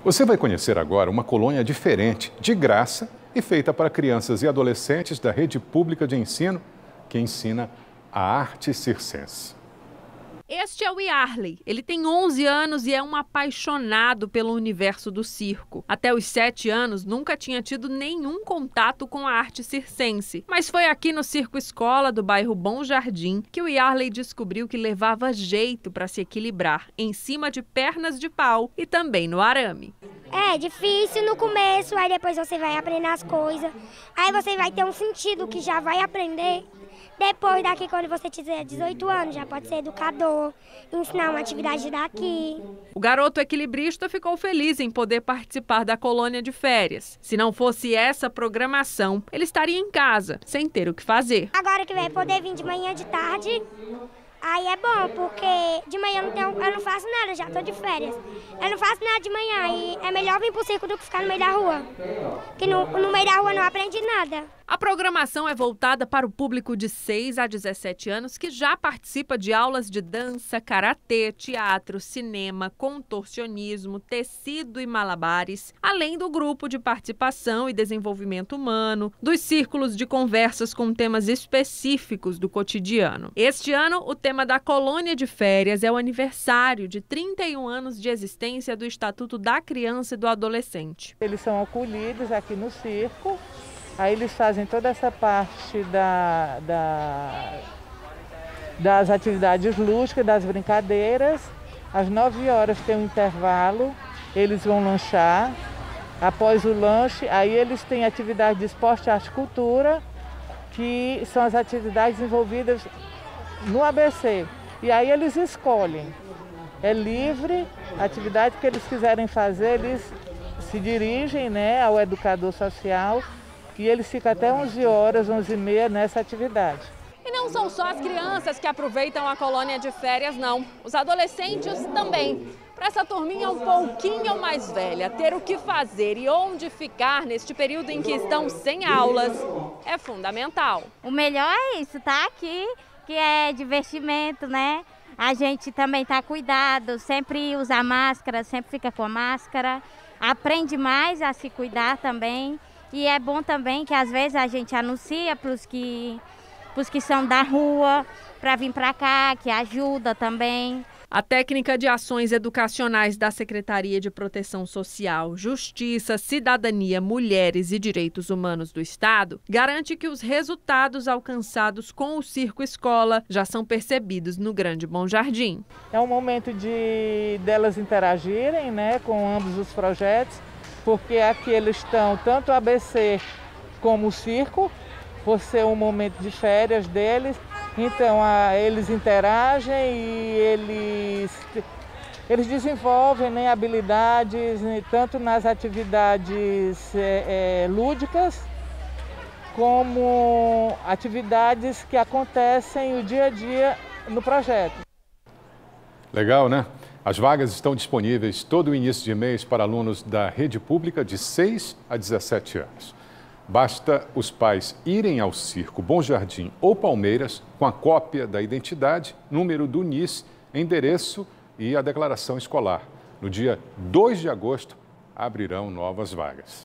Você vai conhecer agora uma colônia diferente, de graça e feita para crianças e adolescentes da rede pública de ensino, que ensina a arte circense. Este é o Yarley. Ele tem 11 anos e é um apaixonado pelo universo do circo. Até os 7 anos, nunca tinha tido nenhum contato com a arte circense. Mas foi aqui no Circo Escola do bairro Bom Jardim que o Yarley descobriu que levava jeito para se equilibrar em cima de pernas de pau e também no arame. É difícil no começo, aí depois você vai aprender as coisas. Aí você vai ter um sentido que já vai aprender. Depois daqui, quando você tiver 18 anos, já pode ser educador, ensinar uma atividade daqui. O garoto equilibrista ficou feliz em poder participar da colônia de férias. Se não fosse essa programação, ele estaria em casa, sem ter o que fazer. Agora que vai poder vir de manhã, de tarde, aí é bom, porque de manhã eu não faço nada, já estou de férias. Eu não faço nada de manhã e é melhor vir para o circo do que ficar no meio da rua. Porque no meio da rua não aprendi nada. A programação é voltada para o público de 6 a 17 anos que já participa de aulas de dança, karatê, teatro, cinema, contorcionismo, tecido e malabares, além do grupo de participação e desenvolvimento humano, dos círculos de conversas com temas específicos do cotidiano. Este ano, o tema da colônia de férias é o aniversário de 31 anos de existência do Estatuto da Criança e do Adolescente. Eles são acolhidos aqui no circo. Aí eles fazem toda essa parte das atividades lúdicas, das brincadeiras. Às 9 horas tem um intervalo, eles vão lanchar. Após o lanche, aí eles têm atividade de esporte, arte e cultura, que são as atividades envolvidas no ABC. E aí eles escolhem. É livre, a atividade que eles quiserem fazer, eles se dirigem, né, ao educador social. E eles ficam até 11 horas, 11h30 nessa atividade. E não são só as crianças que aproveitam a colônia de férias, não. Os adolescentes também. Para essa turminha um pouquinho mais velha, ter o que fazer e onde ficar neste período em que estão sem aulas é fundamental. O melhor é isso, tá aqui, que é divertimento, né? A gente também tá cuidado, sempre usa máscara, sempre fica com a máscara. Aprende mais a se cuidar também. E é bom também que às vezes a gente anuncia para os que são da rua, para vir para cá, que ajuda também. A técnica de ações educacionais da Secretaria de Proteção Social, Justiça, Cidadania, Mulheres e Direitos Humanos do Estado garante que os resultados alcançados com o Circo Escola já são percebidos no Grande Bom Jardim. É um momento delas interagirem, né, com ambos os projetos. Porque aqui eles estão, tanto o ABC como o circo, por ser um momento de férias deles. Então, eles interagem e eles desenvolvem, né, habilidades, tanto nas atividades lúdicas, como atividades que acontecem o dia a dia no projeto. Legal, né? As vagas estão disponíveis todo o início de mês para alunos da rede pública de 6 a 17 anos. Basta os pais irem ao Circo Bom Jardim ou Palmeiras com a cópia da identidade, número do NIS, endereço e a declaração escolar. No dia 2 de agosto, abrirão novas vagas.